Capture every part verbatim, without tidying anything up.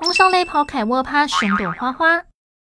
攻上垒跑凯沃趴，生动花花。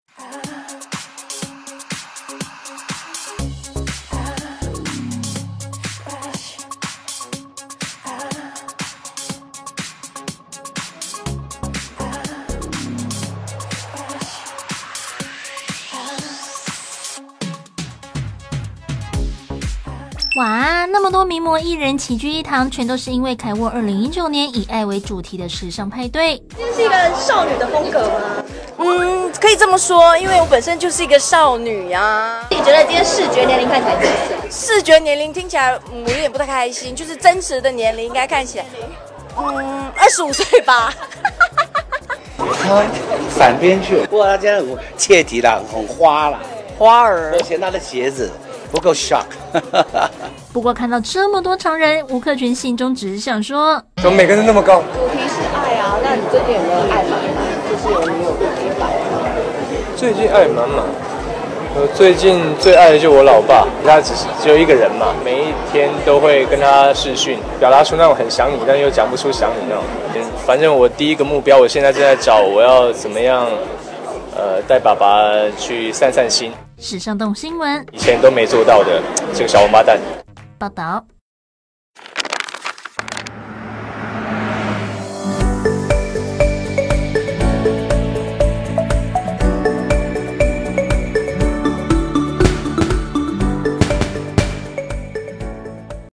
哇，那么多名模艺人齐聚一堂，全都是因为凯沃二零一九年以爱为主题的时尚派对。 这是一个少女的风格吗？ 嗯，可以这么说，因为我本身就是一个少女呀、啊。 你觉得今天视觉年龄看起来几岁？ 视觉年龄听起来，嗯，我有点不太开心，就是真实的年龄应该看起来，嗯，二十五岁吧。 他反边去，不过他现在很切题了，很花了， 花儿， 而且他的鞋子不够 shock。 不过看到这么多常人，吴克群心中只是想说： 怎么每个人都那么高？ 主题是爱啊，那你最近有没有爱满满？就是有女友的陪伴？ 最近爱满满。我最近最爱的就我老爸，他只是只有一个人嘛，每一天都会跟他视讯，表达出那种很想你，但又讲不出想你那种。嗯，反正我第一个目标，我现在正在找我要怎么样，呃，带爸爸去散散心。 时尚动新闻以前都没做到的，这个小王八蛋。 报道。